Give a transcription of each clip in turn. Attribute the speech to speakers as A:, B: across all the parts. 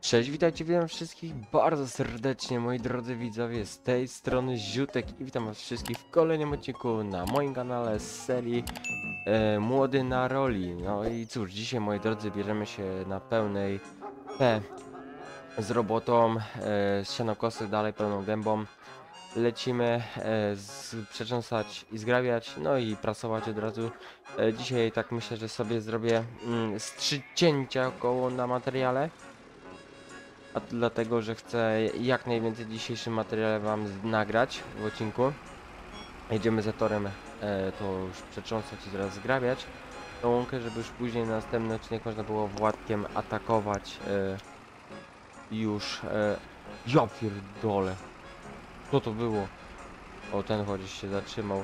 A: Cześć, witam wszystkich bardzo serdecznie, moi drodzy widzowie, z tej strony Ziutek i witam was wszystkich w kolejnym odcinku na moim kanale z serii Młody na roli. No i cóż, dzisiaj, moi drodzy, bierzemy się na pełnej P z robotą, z sianokosy dalej pełną gębą. Lecimy przecząsać i zgrabiać, no i prasować od razu. Dzisiaj tak myślę, że sobie zrobię z 3 cięcia około na materiale. A to dlatego, że chcę jak najwięcej w dzisiejszym materiale wam nagrać w odcinku. Jedziemy za torem to już przetrząsać i zaraz zgrabiać tą łąkę, żeby już później na następny odcinek można było Władkiem atakować już. Ja pierdolę. Co to było? O, ten chodzisz się zatrzymał.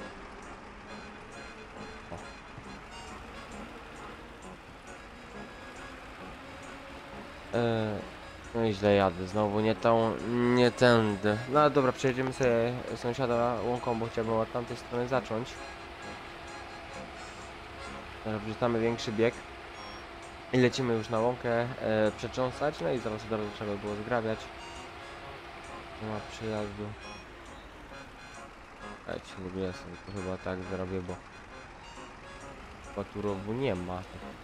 A: O. No i źle jadę, znowu nie tędy. No ale dobra, przejedziemy sobie sąsiada łąką, bo chciałbym od tamtej strony zacząć. Teraz wrzucamy większy bieg i lecimy już na łąkę przetrząsać, no i zaraz od razu trzeba było zgrabiać. Nie ma przyjazdu. Eć, w ogóle sobie to chyba tak zrobię, bo tu rowu nie ma.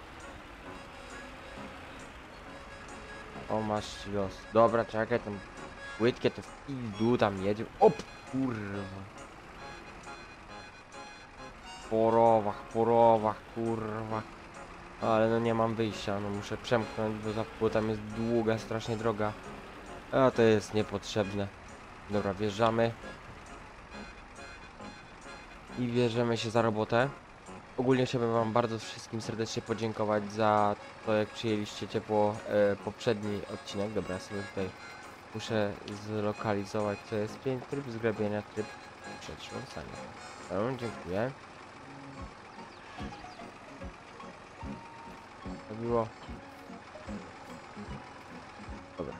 A: O, masz ci los. Dobra, czekaj, tam płytkie to w pizdu tam jedzie. Op, kurwa. Po rowach, kurwa. Ale no nie mam wyjścia, no muszę przemknąć, bo tam jest długa, strasznie droga. A to jest niepotrzebne. Dobra, wjeżdżamy. I bierzemy się za robotę. Ogólnie chciałbym wam bardzo wszystkim serdecznie podziękować za to, jak przyjęliście ciepło poprzedni odcinek. Dobra, ja sobie tutaj muszę zlokalizować, co jest tryb zgrabienia, tryb przetrząsania. Dziękuję. To było. Dobra.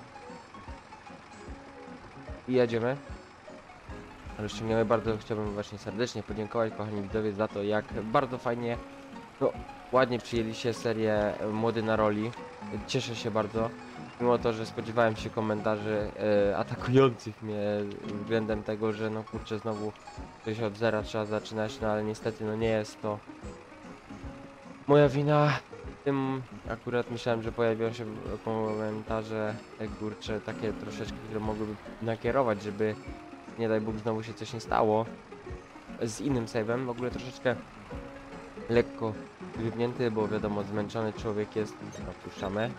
A: I jedziemy. Ale ściągniemy, bardzo chciałbym właśnie serdecznie podziękować, kochani widzowie, za to, jak bardzo fajnie, no ładnie przyjęliście serię Młody na roli. Cieszę się bardzo, mimo to, że spodziewałem się komentarzy atakujących mnie względem tego, że no kurczę, znowu coś od zera trzeba zaczynać, no ale niestety no nie jest to moja wina. Tym akurat myślałem, że pojawią się komentarze kurcze takie troszeczkę, które mogłyby nakierować, żeby nie daj Bóg znowu się coś nie stało z innym save'em. W ogóle troszeczkę lekko wypnięty, bo wiadomo, zmęczony człowiek jest. Opuszczamy.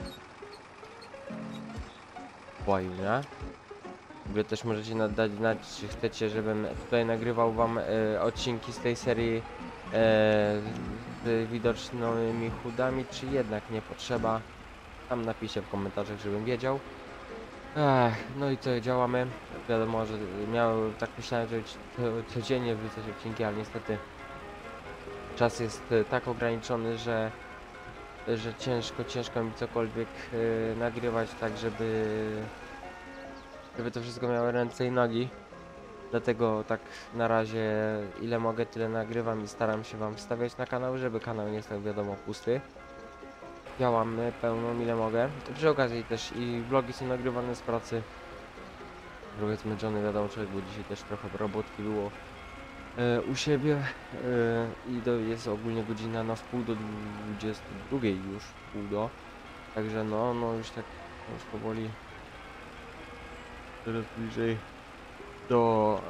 A: Fajnie. W ogóle też możecie dać znać, czy chcecie, żebym tutaj nagrywał wam odcinki z tej serii z widocznymi chudami, czy jednak nie potrzeba. Tam napiszcie w komentarzach, żebym wiedział. No i co, działamy. Wiadomo, że tak myślałem, że codziennie wrzucać odcinki, ale niestety czas jest tak ograniczony, że ciężko mi cokolwiek nagrywać, tak żeby to wszystko miało ręce i nogi. Dlatego tak na razie ile mogę, tyle nagrywam i staram się wam wstawiać na kanał, żeby kanał nie stał, wiadomo, pusty. Działamy pełną ile mogę. Przy okazji też i vlogi są nagrywane z pracy. Trochę zmęczony, wiadomo, człowiek, bo dzisiaj też trochę robótki było u siebie i jest ogólnie godzina na wpół do 22 już, wpół do. Także no już tak już powoli coraz bliżej do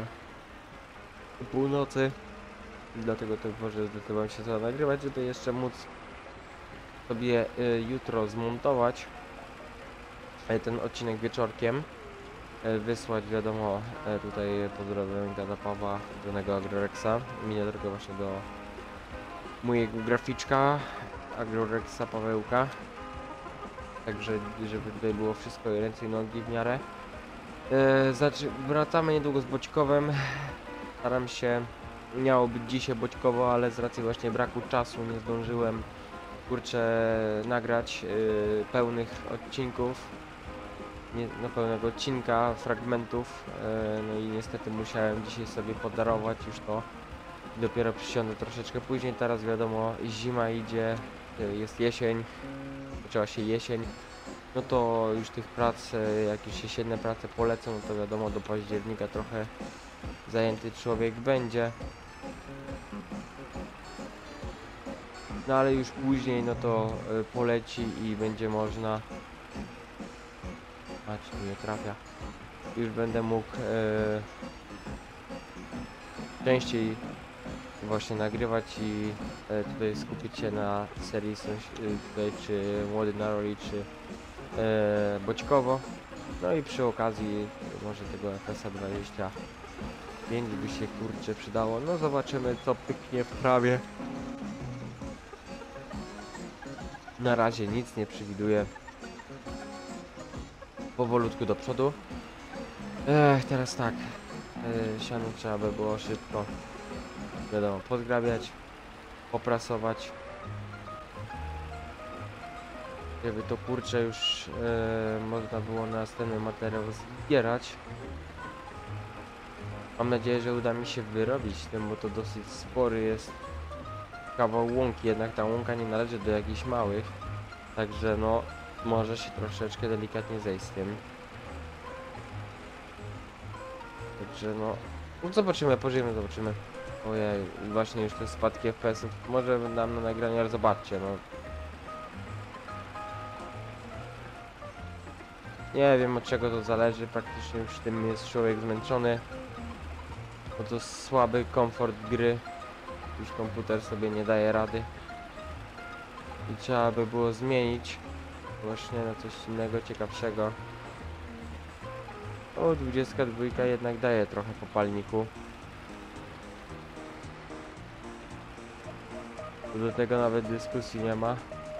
A: północy. Dlatego też może zdecydowałem się to nagrywać, żeby jeszcze móc sobie jutro zmontować ten odcinek wieczorkiem, wysłać, wiadomo, tutaj pozdrowienia dla Pawła, danego Agrorexa, miniaturkę właśnie do mojego graficzka Agrorexa Pawełka, także żeby tutaj było wszystko i ręce i nogi w miarę. Wracamy niedługo z Boćkowem. Staram się, miało być dzisiaj Boćkowo, ale z racji właśnie braku czasu nie zdążyłem kurczę nagrać pełnych odcinków, pełnego odcinka, fragmentów, no i niestety musiałem dzisiaj sobie podarować już to. Dopiero przysiądę troszeczkę później, teraz wiadomo, zima idzie, jest jesień, zaczęła się jesień, no to już tych prac, jak już jesienne prace polecą, no to wiadomo, do października trochę zajęty człowiek będzie. No ale już później, no to poleci i będzie można... A, czy tu nie trafia? Już będę mógł częściej właśnie nagrywać i tutaj skupić się na serii tutaj, czy Młody na Roli, czy Boćkowo. No i przy okazji może tego FS-a 25 by się kurczę przydało. No zobaczymy, co pyknie w prawie. Na razie nic nie przewiduję. Powolutku do przodu. Teraz tak. Siano trzeba by było szybko, wiadomo, podgrabiać, poprasować. Żeby to kurczę już można było na następny materiał zbierać. Mam nadzieję, że uda mi się wyrobić tym, bo to dosyć spory jest kawał łąki, jednak ta łąka nie należy do jakichś małych. Także no, może się troszeczkę delikatnie zejść z tym. Także no, zobaczymy, pożyjemy, zobaczymy. Ojej, właśnie już te spadki FPS-ów może nam na nagraniu, ale zobaczcie, no. Nie wiem, od czego to zależy, praktycznie już tym jest człowiek zmęczony. Bo to słaby komfort gry. Już komputer sobie nie daje rady. I trzeba by było zmienić właśnie na coś innego, ciekawszego. O, 22 jednak daje trochę po palniku. Do tego nawet dyskusji nie ma.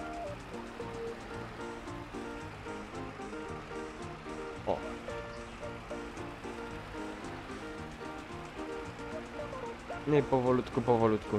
A: O. No i powolutku, powolutku.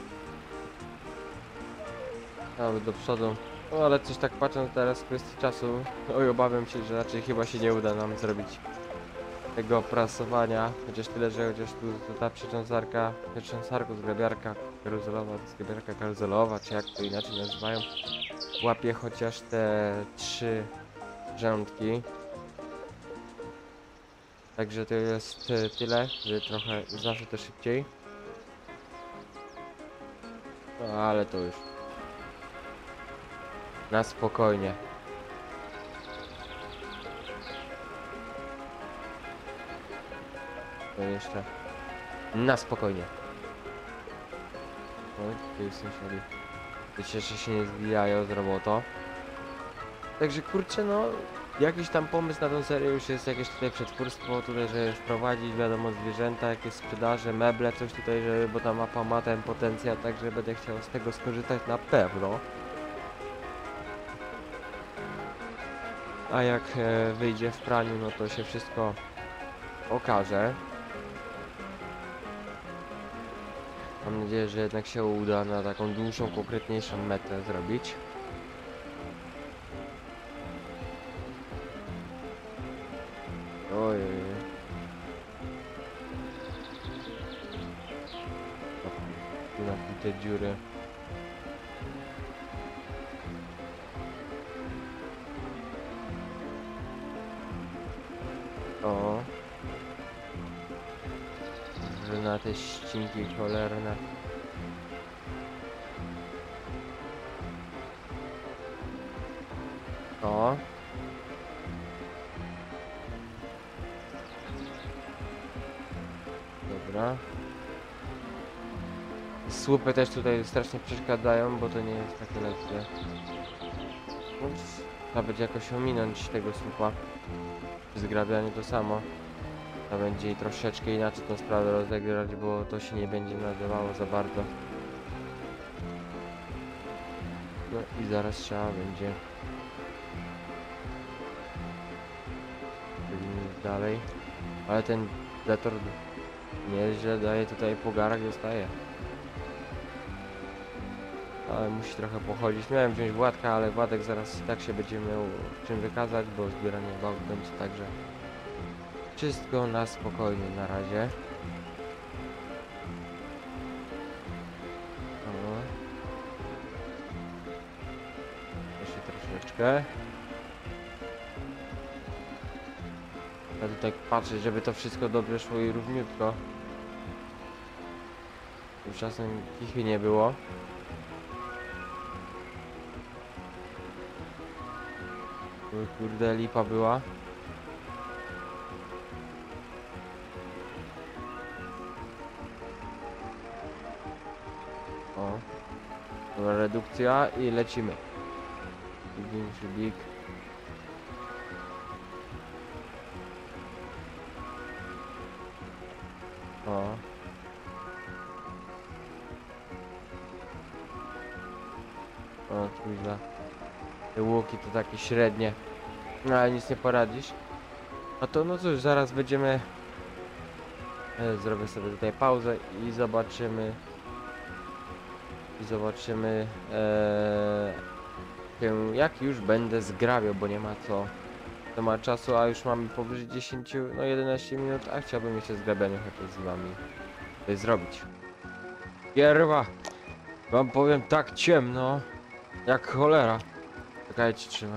A: Nawet do przodu. No ale coś tak patrząc teraz w kwestii czasu, oj, obawiam się, że raczej chyba się nie uda nam zrobić tego prasowania. Chociaż tyle, że chociaż tu ta przecząsarka, zgrabiarka karuzelowa, zgrabiarka karuzelowa, czy jak to inaczej nazywają, łapie chociaż te 3 rządki. Także to jest tyle, że trochę zawsze to szybciej. No ale to już na spokojnie. To jeszcze na spokojnie. Oj, tutaj sąsiadzi. Wiecie, że się nie zbijają z robotą. Także kurczę, no jakiś tam pomysł na tą serię już jest, jakieś tutaj przetwórstwo tutaj, żeby wprowadzić, wiadomo, zwierzęta, jakieś sprzedaże, meble, coś tutaj, żeby, bo ta mapa ma ten potencjał, także będę chciał z tego skorzystać na pewno. A jak wyjdzie w praniu, no to się wszystko okaże. Mam nadzieję, że jednak się uda na taką dłuższą, konkretniejszą metę zrobić. Ojej. Tu na te dziury. O. Że na te ścinki cholerne. O. Dobra. Słupy też tutaj strasznie przeszkadzają, bo to nie jest takie lekkie. Trzeba będzie jakoś ominąć tego słupa. Przy zgrabianiu to samo. To będzie i troszeczkę inaczej tą sprawę rozegrać, bo to się nie będzie nadawało za bardzo. No i zaraz trzeba będzie dalej. Ale ten detor nieźle daje tutaj po garach, dostaje. Ale musi trochę pochodzić. Miałem wziąć Władka, ale Władek zaraz tak się będzie miał czym wykazać, bo zbieranie bałk będzie, także wszystko na spokojnie na razie. O. Jeszcze troszeczkę. Ja tutaj patrzę, żeby to wszystko dobrze szło i równiutko. Już czasem kichy nie było. Oj, kurde, lipa była. O. Dobra, redukcja i lecimy. Większy big. O. O, kuźwa. Te łuki to takie średnie. No ale nic nie poradzisz. A to no cóż, zaraz będziemy... Zrobię sobie tutaj pauzę i zobaczymy... jak już będę zgrabiał, bo nie ma co. To ma czasu, a już mamy powyżej 10, no 11 minut, a chciałbym jeszcze zgrabianie chociaż z wami tutaj zrobić. Pierwa! Wam powiem, tak ciemno, jak cholera. Czekajcie, trzymam.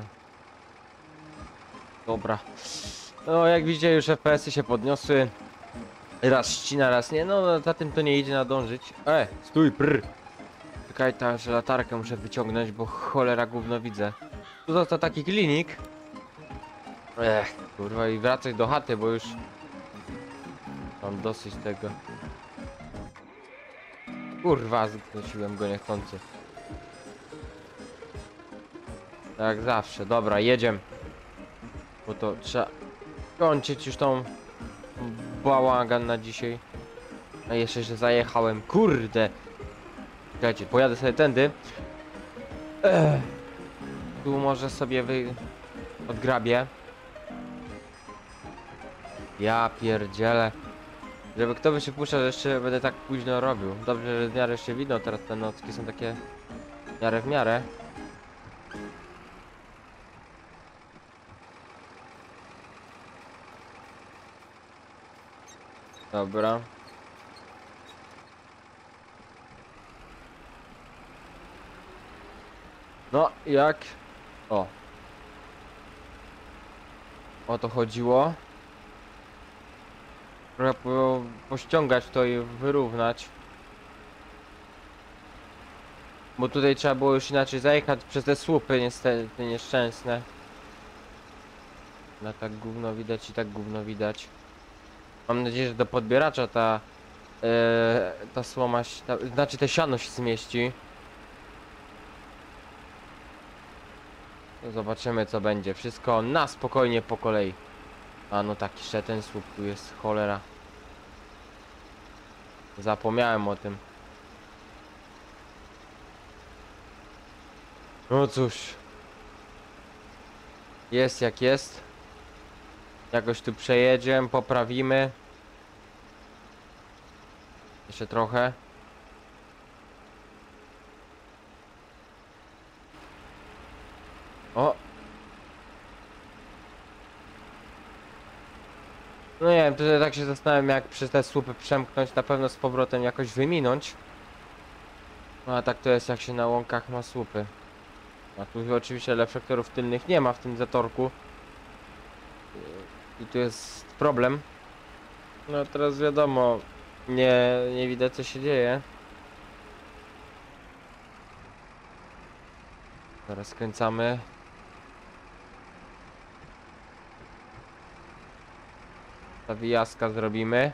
A: Dobra. No jak widzicie, już FPS-y się podniosły. Raz ścina, raz nie, no za tym to nie idzie nadążyć. Stój, prr! Czekaj, że latarkę muszę wyciągnąć, bo cholera gówno widzę. Tu został taki klinik. Kurwa, i wracać do chaty, bo już mam dosyć tego. Kurwa, zgłosiłem go niechcący. Jak zawsze, dobra, jedziemy. Bo to trzeba kończyć już tą bałagan na dzisiaj. A jeszcze, że zajechałem, kurde. Czekajcie, pojadę sobie tędy. Tu może sobie odgrabię. Ja pierdzielę. Żeby kto by się puszczał, że jeszcze będę tak późno robił. Dobrze, że w miarę jeszcze widno, teraz te nocki są takie w miarę. Dobra. No, jak? O to chodziło. Trochę pościągać to i wyrównać. Bo tutaj trzeba było już inaczej zajechać przez te słupy niestety nieszczęsne. No tak gówno widać i tak gówno widać. Mam nadzieję, że do podbieracza ta słoma, znaczy te siano się zmieści. No zobaczymy co będzie. Wszystko na spokojnie po kolei. A no tak, jeszcze ten słup tu jest, cholera. Zapomniałem o tym. No cóż. Jest jak jest. Jakoś tu przejedziemy, poprawimy. Jeszcze trochę. O! No nie wiem, tutaj tak się zastanawiam, jak przez te słupy przemknąć, na pewno z powrotem jakoś wyminąć. No a tak to jest, jak się na łąkach ma słupy. A tu oczywiście reflektorów tylnych nie ma w tym zatorku. I tu jest problem. No teraz wiadomo, nie widać co się dzieje. Teraz skręcamy. Zawijaska zrobimy.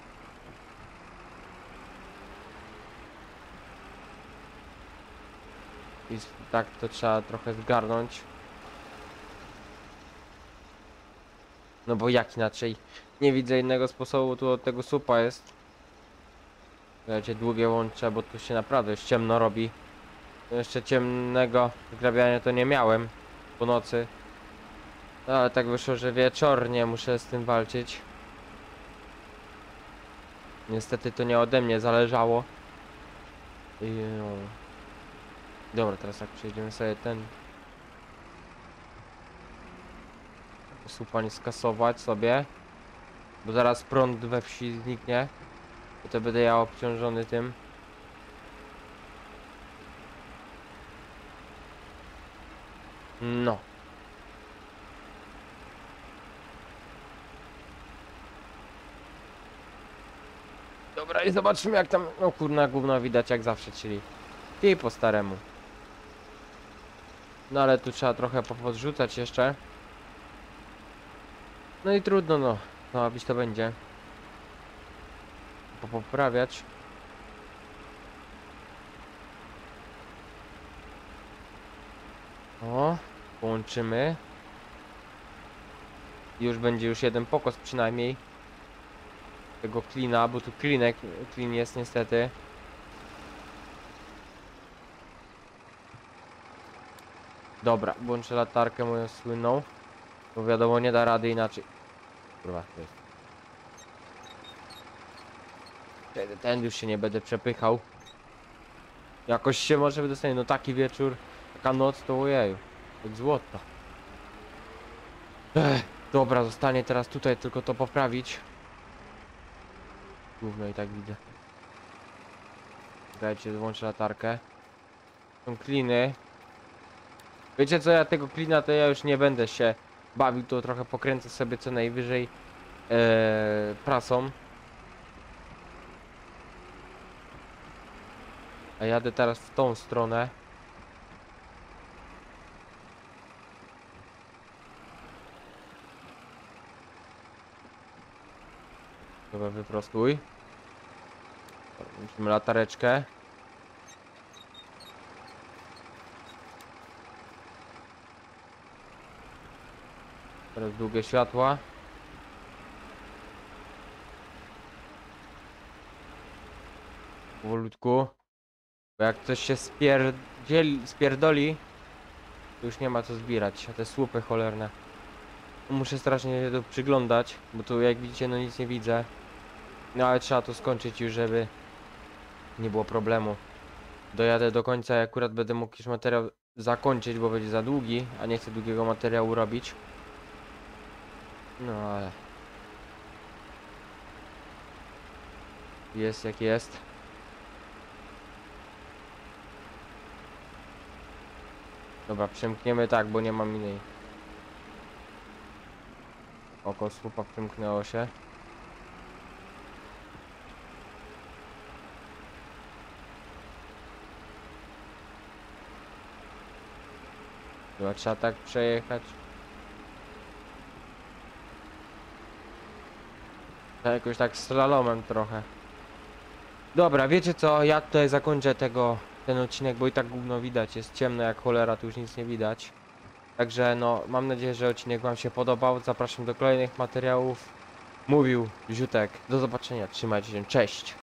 A: I tak to trzeba trochę zgarnąć. No bo jak inaczej? Nie widzę innego sposobu, tu od tego słupa jest. Słuchajcie, długie łącze, bo tu się naprawdę już ciemno robi. Jeszcze ciemnego zgrabiania to nie miałem po nocy. No, ale tak wyszło, że wieczornie muszę z tym walczyć. Niestety to nie ode mnie zależało. I no. Dobra, teraz jak przejdziemy sobie ten słupa nie skasować sobie, bo zaraz prąd we wsi zniknie i to będę ja obciążony tym. No. Dobra, i zobaczymy jak tam, no kurna, gówno widać jak zawsze, czyli i po staremu. No ale tu trzeba trochę podrzucać jeszcze. No i trudno, no. No, być to będzie. Poprawiać. O, połączymy. Już będzie już jeden pokos przynajmniej. Tego klina, bo tu klin jest niestety. Dobra, włączę latarkę moją słynną. Bo wiadomo, nie da rady inaczej. Kurwa, to jest. Ten już się nie będę przepychał. Jakoś się może wydostanie, no taki wieczór, taka noc to ojeju. Jak złoto. Dobra, zostanie teraz tutaj tylko to poprawić. Gówno i tak widzę. Dajcie, włączę latarkę. Są kliny. Wiecie co, ja tego klina to ja już nie będę się bawił, to trochę pokręcę sobie co najwyżej prasą. A jadę teraz w tą stronę. Dobra, wyprostuj. Musimy latareczkę. Teraz długie światła. Powolutku. Bo jak coś się spierdoli, to już nie ma co zbierać. A te słupy cholerne. Muszę strasznie się tu przyglądać, bo tu jak widzicie no nic nie widzę. No ale trzeba to skończyć już, żeby nie było problemu. Dojadę do końca i akurat będę mógł już materiał zakończyć, bo będzie za długi, a nie chcę długiego materiału robić. No ale... Jest jak jest. Dobra, przemkniemy tak, bo nie mam innej. Oko słupa przymknęło się. Chyba trzeba tak przejechać. Tak jakoś tak slalomem trochę. Dobra, wiecie co? Ja tutaj zakończę ten odcinek, bo i tak gówno widać. Jest ciemno jak cholera, tu już nic nie widać. Także no, mam nadzieję, że odcinek wam się podobał. Zapraszam do kolejnych materiałów. Mówił Ziutek. Do zobaczenia, trzymajcie się, cześć!